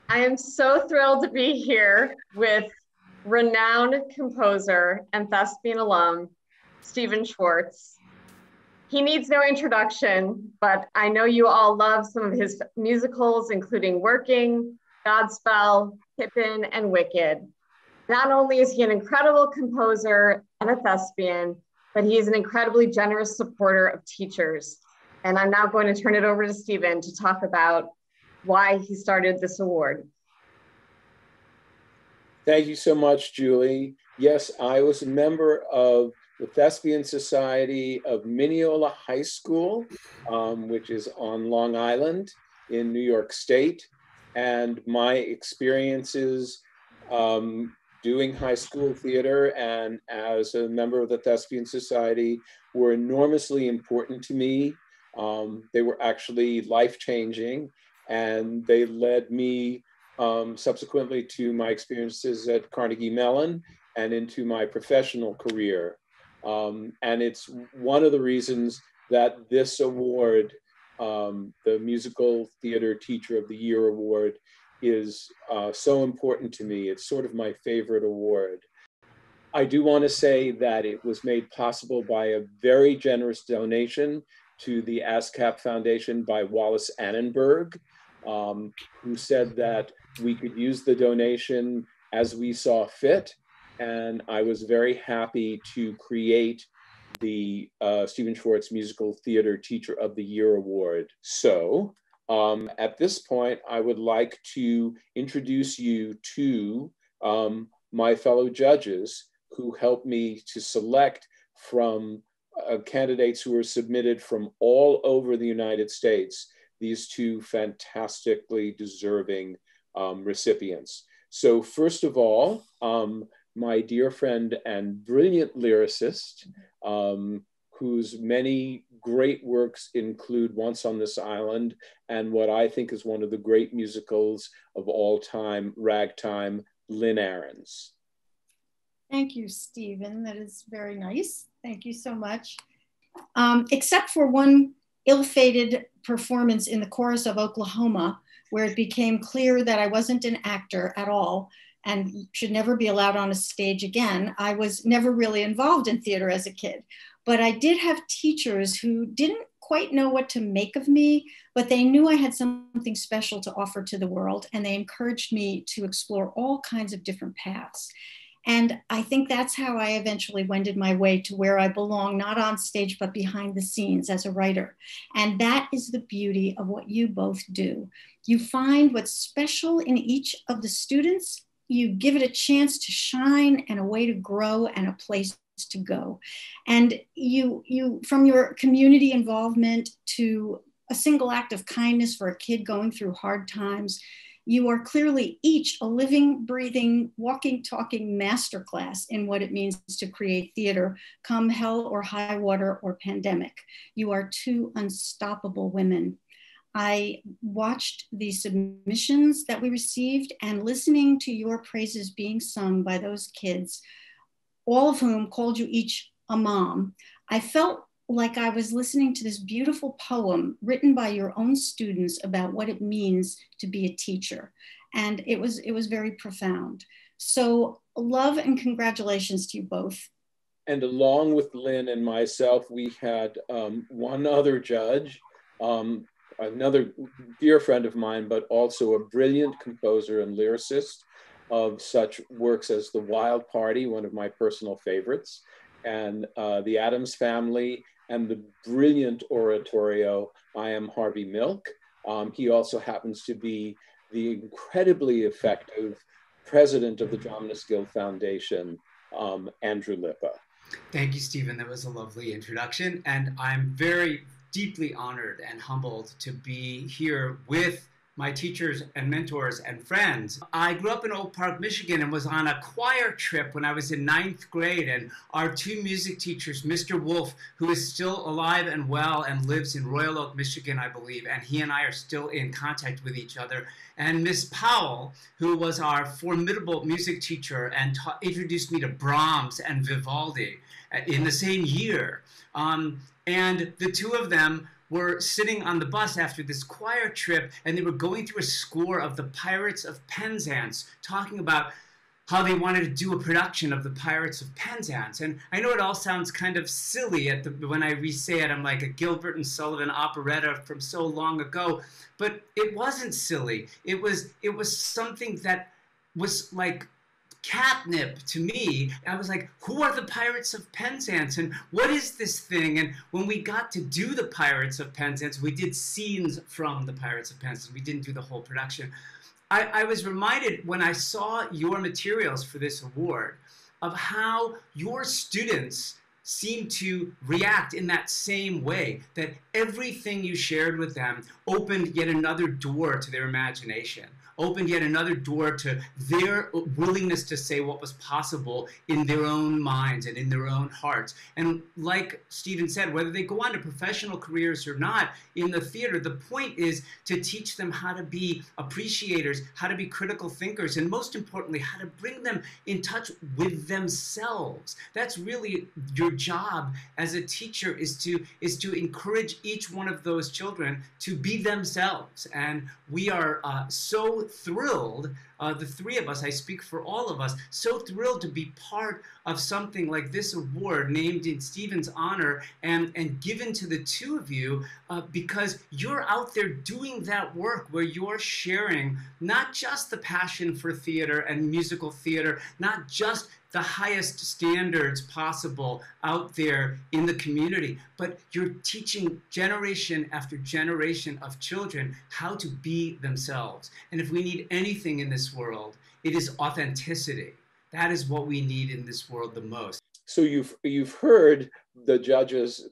I am so thrilled to be here with renowned composer and thespian alum, Stephen Schwartz. He needs no introduction, but I know you all love some of his musicals, including Working, Godspell, Pippin, and Wicked. Not only is he an incredible composer and a thespian, but he is an incredibly generous supporter of teachers. And I'm now going to turn it over to Stephen to talk about why he started this award. Thank you so much, Julie. Yes, I was a member of the Thespian Society of Mineola High School, which is on Long Island in New York State. And my experiences doing high school theater and as a member of the Thespian Society were enormously important to me. They were actually life-changing, and they led me subsequently to my experiences at Carnegie Mellon and into my professional career. And it's one of the reasons that this award, the Musical Theater Teacher of the Year Award, is so important to me. It's sort of my favorite award. I do want to say that it was made possible by a very generous donation to the ASCAP Foundation by Wallace Annenberg, who said that we could use the donation as we saw fit. And I was very happy to create the Stephen Schwartz Musical Theater Teacher of the Year Award. So at this point, I would like to introduce you to my fellow judges who helped me to select from candidates who were submitted from all over the United States, these two fantastically deserving recipients. So first of all, my dear friend and brilliant lyricist, whose many great works include Once on This Island and what I think is one of the great musicals of all time, Ragtime, Lynn Ahrens. Thank you, Stephen. That is very nice. Thank you so much. Except for one ill-fated performance in the chorus of Oklahoma, where it became clear that I wasn't an actor at all and should never be allowed on a stage again. I was never really involved in theater as a kid, but I did have teachers who didn't quite know what to make of me, but they knew I had something special to offer to the world, and they encouraged me to explore all kinds of different paths. And I think that's how I eventually wended my way to where I belong, not on stage, but behind the scenes as a writer. And that is the beauty of what you both do. You find what's special in each of the students, you give it a chance to shine and a way to grow and a place to go. And you from your community involvement to a single act of kindness for a kid going through hard times, you are clearly each a living, breathing, walking, talking masterclass in what it means to create theater, come hell or high water or pandemic. You are two unstoppable women. I watched the submissions that we received and listening to your praises being sung by those kids, all of whom called you each a mom. I felt like I was listening to this beautiful poem written by your own students about what it means to be a teacher. And it was very profound. So love and congratulations to you both. And along with Lynn and myself, we had one other judge, another dear friend of mine, but also a brilliant composer and lyricist of such works as The Wild Party, one of my personal favorites, and The Addams Family, and the brilliant oratorio, I Am Harvey Milk. He also happens to be the incredibly effective president of the Dramatist Guild Foundation, Andrew Lippa. Thank you, Stephen. That was a lovely introduction. And I'm very deeply honored and humbled to be here with my teachers and mentors and friends. I grew up in Oak Park, Michigan, and was on a choir trip when I was in 9th grade. And our two music teachers, Mr. Wolf, who is still alive and well and lives in Royal Oak, Michigan, I believe, and he and I are still in contact with each other, and Miss Powell, who was our formidable music teacher and introduced me to Brahms and Vivaldi in the same year. And the two of them were sitting on the bus after this choir trip, and they were going through a score of the Pirates of Penzance, talking about how they wanted to do a production of the Pirates of Penzance. And I know it all sounds kind of silly when I re-say it. I'm like a Gilbert and Sullivan operetta from so long ago, but it wasn't silly. It was something that was like catnip to me. I was like, who are the Pirates of Penzance, and what is this thing? And when we got to do the Pirates of Penzance, we did scenes from the Pirates of Penzance. We didn't do the whole production. I was reminded when I saw your materials for this award of how your students seem to react in that same way, that everything you shared with them opened yet another door to their imagination, opened yet another door to their willingness to say what was possible in their own minds and in their own hearts. And like Stephen said, whether they go on to professional careers or not in the theater, the point is to teach them how to be appreciators, how to be critical thinkers, and most importantly, how to bring them in touch with themselves. That's really your job as a teacher, is to encourage each one of those children to be themselves. And we are so thrilled, the three of us, I speak for all of us, so thrilled to be part of something like this award named in Stephen's honor and given to the two of you because you're out there doing that work where you're sharing not just the passion for theater and musical theater, not just the highest standards possible out there in the community, but you're teaching generation after generation of children how to be themselves. And if we need anything in this world, it is authenticity. That is what we need in this world the most. So you've heard the judges,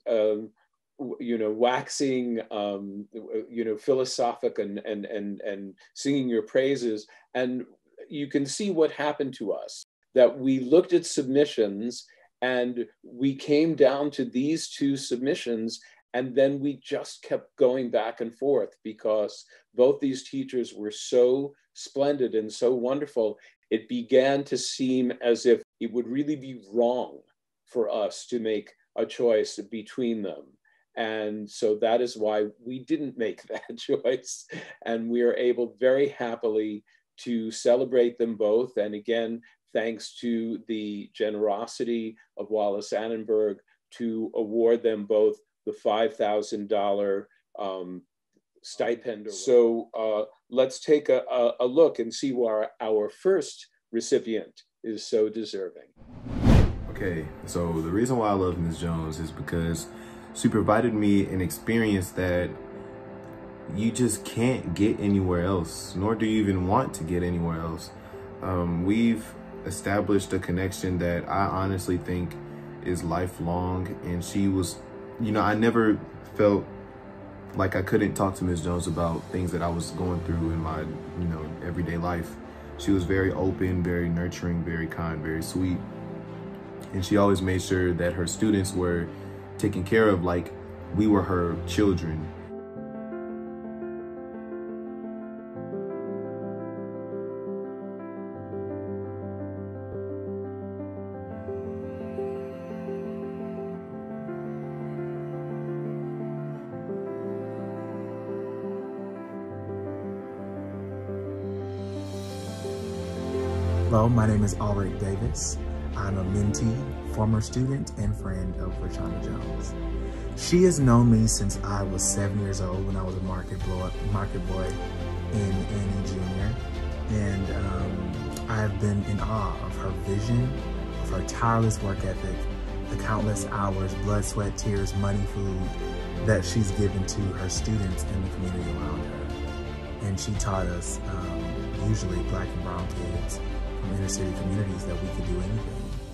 waxing, philosophic and singing your praises, and you can see what happened to us. That we looked at submissions and we came down to these two submissions, and then we just kept going back and forth because both these teachers were so splendid and so wonderful. It began to seem as if it would really be wrong for us to make a choice between them. And so that is why we didn't make that choice. And we are able very happily to celebrate them both. And again, thanks to the generosity of Wallace Annenberg to award them both the $5,000 stipend. So let's take a look and see why our first recipient is so deserving. Okay, so the reason why I love Ms. Jones is because she provided me an experience that you just can't get anywhere else, nor do you even want to get anywhere else. We've established a connection that I honestly think is lifelong, and she was, I never felt like I couldn't talk to Ms. Jones about things that I was going through in my, everyday life. She was very open, very nurturing, very kind, very sweet. And she always made sure that her students were taken care of like we were her children. Hello, my name is Ulrich Davis. I'm a mentee, former student, and friend of Roshunda Jones. She has known me since I was 7 years old when I was a market boy in Annie Jr. And I've been in awe of her vision, of her tireless work ethic, the countless hours, blood, sweat, tears, money, food that she's given to her students and the community around her. And she taught us, usually Black and brown kids, from inner city communities, that we could do anything.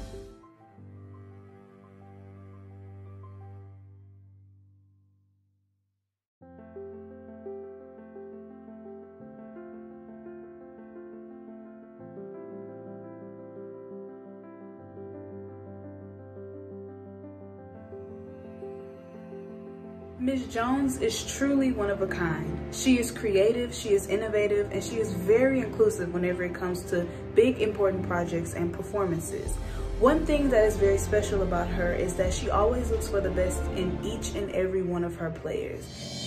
Ms. Jones is truly one of a kind. She is creative, she is innovative, and she is very inclusive whenever it comes to big, important projects and performances. One thing that is very special about her is that she always looks for the best in each and every one of her players.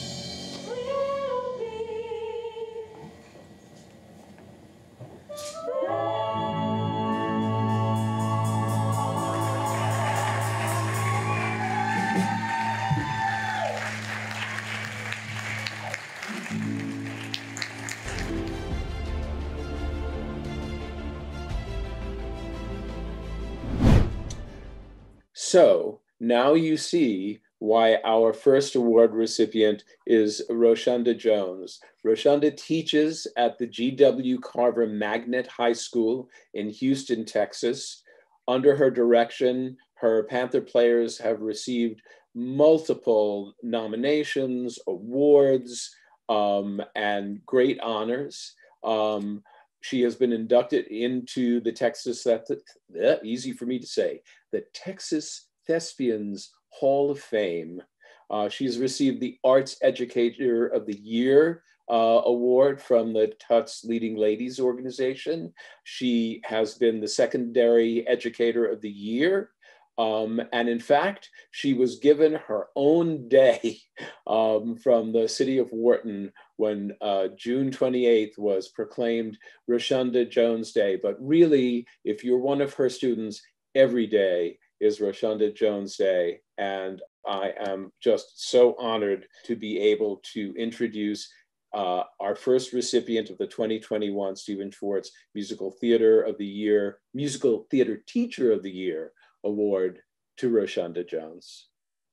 So now you see why our first award recipient is Roshunda Jones. Roshunda teaches at the G.W. Carver Magnet High School in Houston, Texas. Under her direction, her Panther players have received multiple nominations, awards, and great honors. She has been inducted into the Texas, easy for me to say, the Texas Thespians Hall of Fame. She's received the Arts Educator of the Year award from the Tufts Leading Ladies organization. She has been the Secondary Educator of the Year. And in fact, she was given her own day from the city of Wharton when June 28th was proclaimed Roshunda Jones Day. But really, if you're one of her students, every day is Roshunda Jones Day. And I am just so honored to be able to introduce our first recipient of the 2021 Stephen Schwartz Musical Theater of the Year, Musical Theater Teacher of the Year award to Roshunda Jones.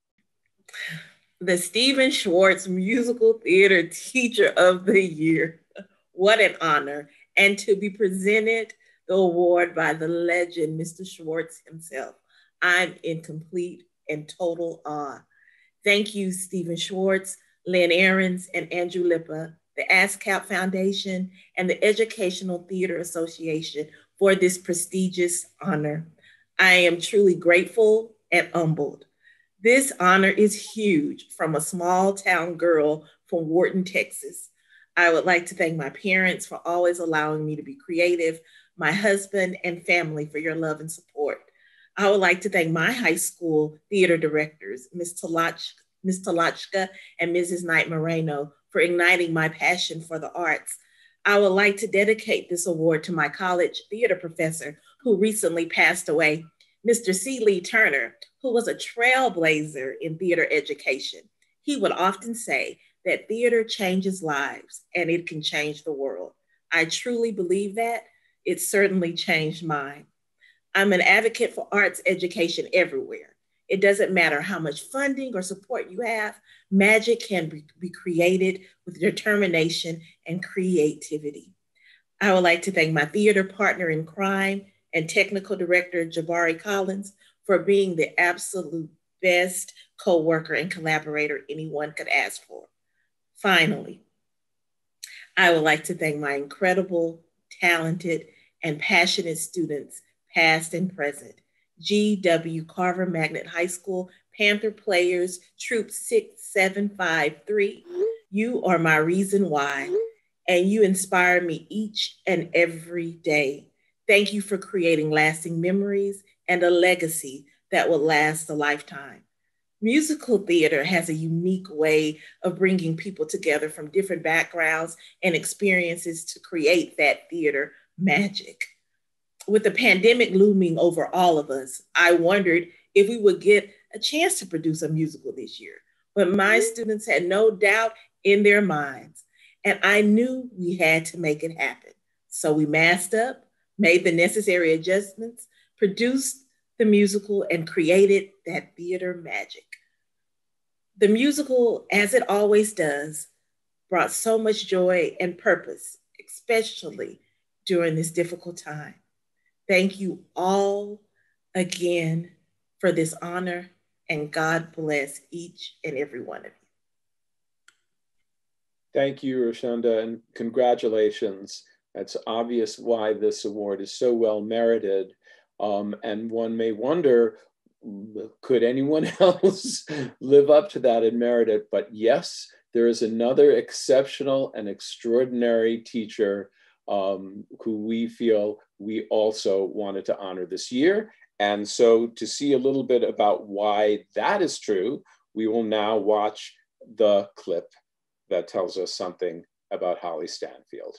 The Stephen Schwartz Musical Theater Teacher of the Year. What an honor. And to be presented the award by the legend, Mr. Schwartz himself. I'm in complete and total awe. Thank you, Stephen Schwartz, Lynn Ahrens, and Andrew Lippa, the ASCAP Foundation, and the Educational Theater Association for this prestigious honor. I am truly grateful and humbled. This honor is huge from a small town girl from Wharton, Texas. I would like to thank my parents for always allowing me to be creative, my husband and family for your love and support. I would like to thank my high school theater directors, Ms. Talachka and Mrs. Knight Moreno, for igniting my passion for the arts. I would like to dedicate this award to my college theater professor who recently passed away, Mr. C. Lee Turner, who was a trailblazer in theater education. He would often say that theater changes lives and it can change the world. I truly believe that. It certainly changed mine. I'm an advocate for arts education everywhere. It doesn't matter how much funding or support you have, magic can be created with determination and creativity. I would like to thank my theater partner in crime and technical director, Jabari Collins, for being the absolute best co-worker and collaborator anyone could ask for. Finally, I would like to thank my incredible, talented, and passionate students, past and present. G.W. Carver Magnet High School, Panther Players, Troop 6753. You are my reason why, and you inspire me each and every day. Thank you for creating lasting memories and a legacy that will last a lifetime. Musical theater has a unique way of bringing people together from different backgrounds and experiences to create that theater magic. With the pandemic looming over all of us, I wondered if we would get a chance to produce a musical this year. But my students had no doubt in their minds, and I knew we had to make it happen. So we masked up, made the necessary adjustments, produced the musical, and created that theater magic. The musical, as it always does, brought so much joy and purpose, especially during this difficult time. Thank you all again for this honor, and God bless each and every one of you. Thank you, Roshunda, and congratulations. It's obvious why this award is so well merited. And one may wonder, could anyone else live up to that and merit it? But yes, there is another exceptional and extraordinary teacher who we feel we also wanted to honor this year. And so to see a little bit about why that is true, we will now watch the clip that tells us something about Holly Stanfield.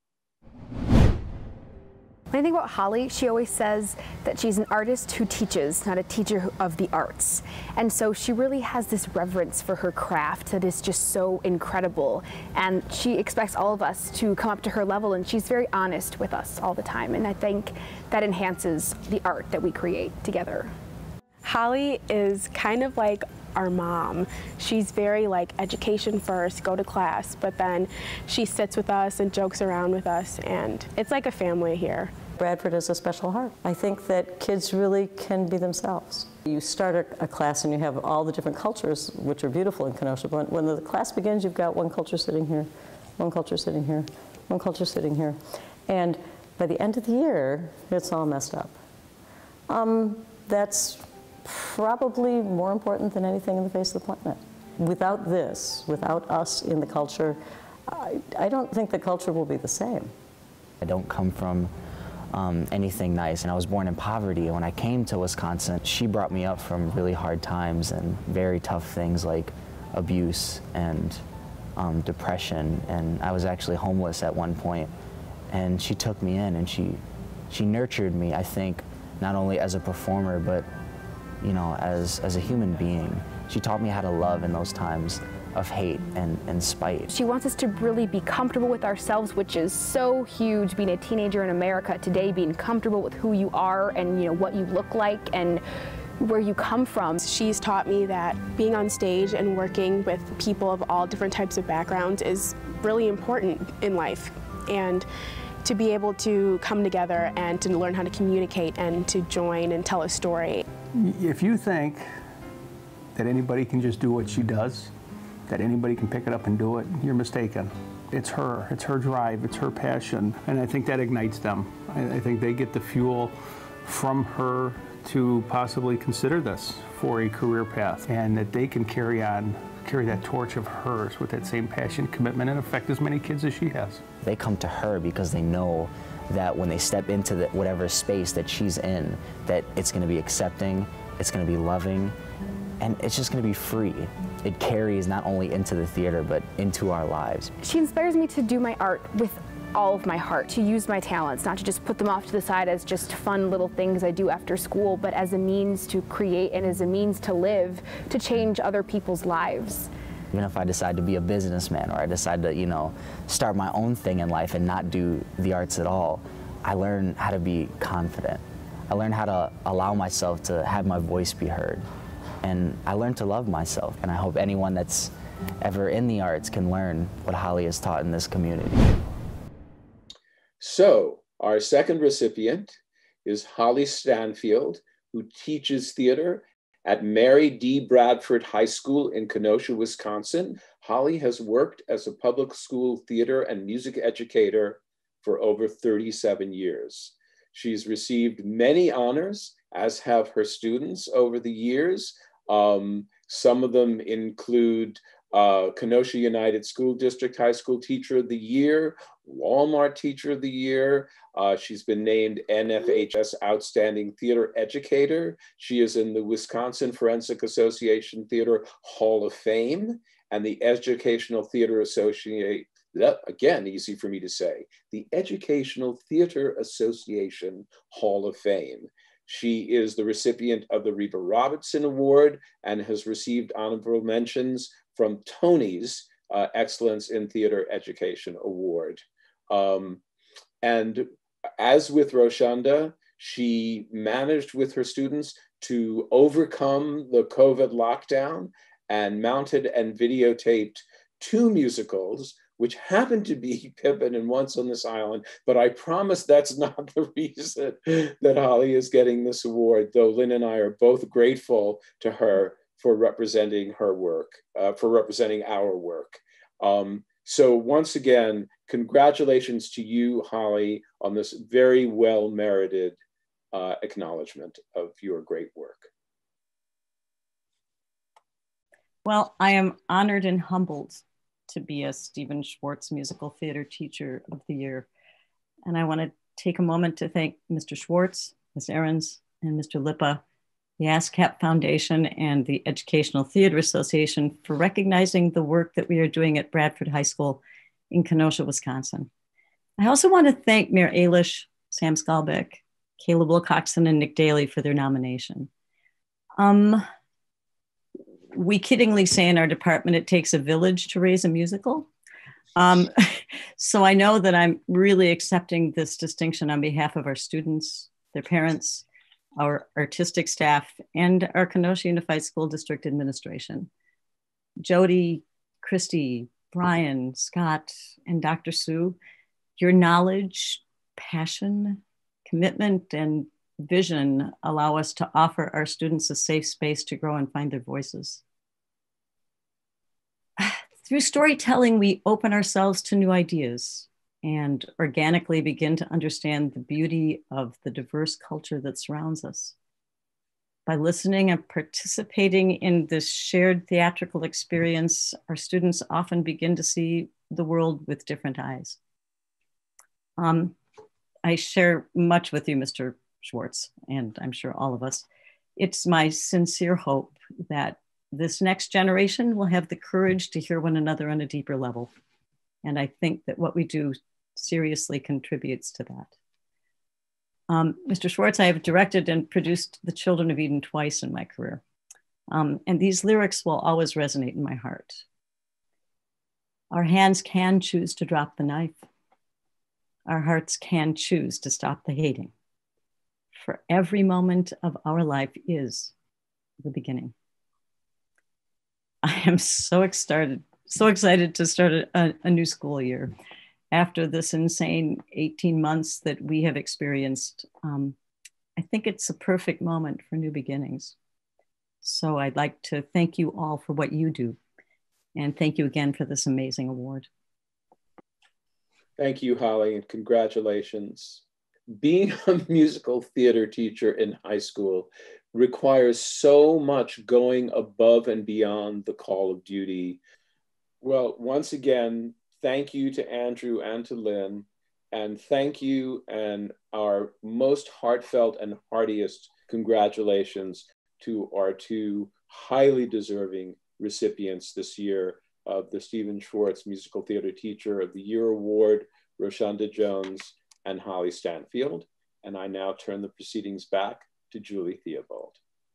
When I think about Holly, she always says that she's an artist who teaches, not a teacher of the arts. And so she really has this reverence for her craft that is just so incredible. And she expects all of us to come up to her level, and she's very honest with us all the time. And I think that enhances the art that we create together. Holly is kind of like our mom. She's very like education first, go to class, but then she sits with us and jokes around with us, and it's like a family here. Bradford is a special heart. I think that kids really can be themselves. You start a class and you have all the different cultures, which are beautiful in Kenosha, but when the class begins, you've got one culture sitting here, one culture sitting here, one culture sitting here. And by the end of the year, it's all messed up. That's probably more important than anything in the face of the planet. Without this, without us in the culture, I don't think the culture will be the same. I don't come from anything nice, and I was born in poverty. And when I came to Wisconsin, she brought me up from really hard times and very tough things like abuse and depression, and I was actually homeless at one point. And she took me in, and she nurtured me, I think, not only as a performer, but you know, as a human being. She taught me how to love in those times of hate and spite. She wants us to really be comfortable with ourselves, which is so huge, being a teenager in America today, being comfortable with who you are and, you know, what you look like and where you come from. She's taught me that being on stage and working with people of all different types of backgrounds is really important in life, and to be able to come together and to learn how to communicate and to join and tell a story. If you think that anybody can just do what she does, that anybody can pick it up and do it, you're mistaken. It's her drive, it's her passion, and I think that ignites them. I think they get the fuel from her to possibly consider this for a career path, and that they can carry that torch of hers with that same passion, commitment, and affect as many kids as she has. They come to her because they know that when they step into whatever space that she's in, that it's going to be accepting, it's going to be loving, and it's just going to be free. It carries not only into the theater, but into our lives. She inspires me to do my art with all of my heart, to use my talents, not to just put them off to the side as just fun little things I do after school, but as a means to create and as a means to live, to change other people's lives. Even if I decide to be a businessman, or I decide to, you know, start my own thing in life and not do the arts at all, I learn how to be confident. I learn how to allow myself to have my voice be heard. And I learned to love myself, and I hope anyone that's ever in the arts can learn what Holly has taught in this community. So our second recipient is Holly Stanfield, who teaches theater at Mary D. Bradford High School in Kenosha, Wisconsin. Holly has worked as a public school theater and music educator for over 37 years. She's received many honors, as have her students over the years. Some of them include Kenosha United School District High School Teacher of the Year, Walmart Teacher of the Year. She's been named NFHS Outstanding Theater Educator. She is in the Wisconsin Forensic Association Theater Hall of Fame and the Educational Theater Association, again, easy for me to say, the Educational Theater Association Hall of Fame. She is the recipient of the Reba Robertson Award and has received honorable mentions from Tony's Excellence in Theater Education Award. And as with Roshunda, she managed with her students to overcome the COVID lockdown and mounted and videotaped 2 musicals, which happened to be Pippin and Once on This Island, but I promise that's not the reason that Holly is getting this award, though Lynn and I are both grateful to her for representing her work, for representing our work. So once again, congratulations to you, Holly, on this very well-merited acknowledgement of your great work. Well, I am honored and humbled to be a Stephen Schwartz Musical Theater Teacher of the Year. And I want to take a moment to thank Mr. Schwartz, Ms. Ahrens, and Mr. Lippa, the ASCAP Foundation, and the Educational Theater Association for recognizing the work that we are doing at Bradford High School in Kenosha, Wisconsin. I also want to thank Mayor Eilish, Sam Skalbeck, Caleb Wilcoxon, and Nick Daly for their nomination. We kiddingly say in our department, it takes a village to raise a musical. So I know that I'm really accepting this distinction on behalf of our students, their parents, our artistic staff, and our Kenosha Unified School District administration. Jody, Christy, Brian, Scott, and Dr. Sue, your knowledge, passion, commitment, and vision allow us to offer our students a safe space to grow and find their voices. Through storytelling, we open ourselves to new ideas and organically begin to understand the beauty of the diverse culture that surrounds us. By listening and participating in this shared theatrical experience, our students often begin to see the world with different eyes. I share much with you, Mr. Schwartz, and I'm sure all of us. It's my sincere hope that this next generation will have the courage to hear one another on a deeper level. And I think that what we do seriously contributes to that. Mr. Schwartz, I have directed and produced The Children of Eden twice in my career. And these lyrics will always resonate in my heart. Our hands can choose to drop the knife. Our hearts can choose to stop the hating. For every moment of our life is the beginning. I am so excited to start a new school year. After this insane 18 months that we have experienced, I think it's a perfect moment for new beginnings. So I'd like to thank you all for what you do. And thank you again for this amazing award. Thank you, Holly, and congratulations. Being a musical theater teacher in high school requires so much going above and beyond the call of duty. Well, once again, thank you to Andrew and to Lynn, and thank you and our most heartfelt and heartiest congratulations to our two highly deserving recipients this year of the Stephen Schwartz Musical Theater Teacher of the Year Award, Roshunda Jones and Holly Stanfield. And I now turn the proceedings back to Julie Theobald.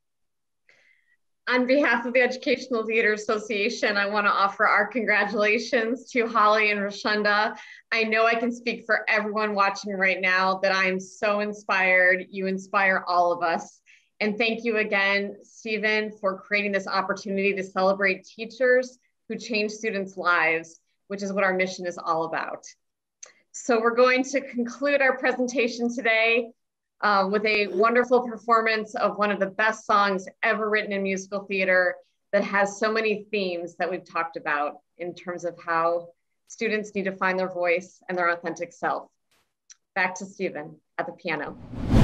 On behalf of the Educational Theater Association, I want to offer our congratulations to Holly and Roshunda. I know I can speak for everyone watching right now that I'm so inspired. You inspire all of us. And thank you again, Stephen, for creating this opportunity to celebrate teachers who change students' lives, which is what our mission is all about. So we're going to conclude our presentation today with a wonderful performance of one of the best songs ever written in musical theater that has so many themes that we've talked about in terms of how students need to find their voice and their authentic self. Back to Stephen at the piano.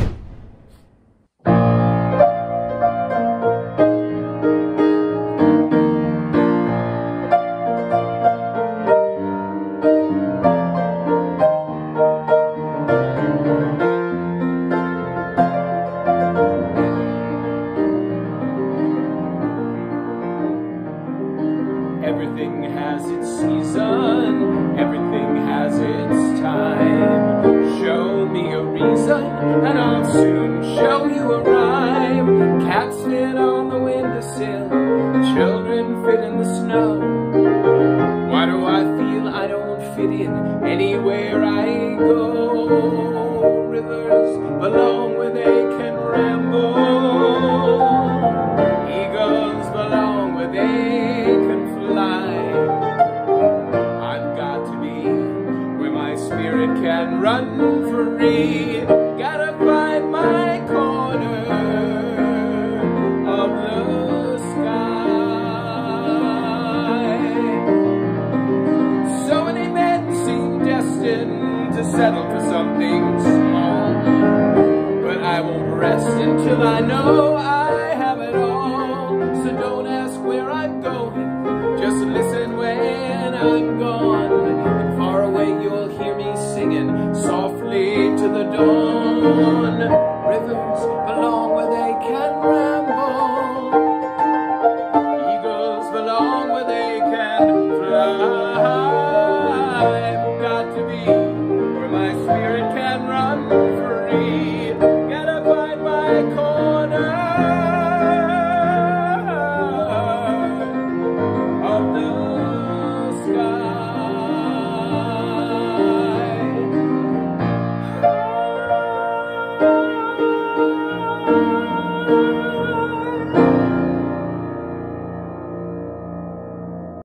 Everything has its season, everything has its time. Show me a reason, and I'll soon show you a rhyme. Cats fit on the windowsill, children fit in the snow. Why do I feel I don't fit in anywhere I go? Rivers belong where they can ramble. Eagles belong where they can fly. I've got to be where my spirit can run free. Gotta find my corner of the sky. So many men seem destined to settle for something small, but I won't rest until I know I have it all. So don't ask where I'm going, just listen when I'm gone. And far away you'll hear me singing softly to the dawn.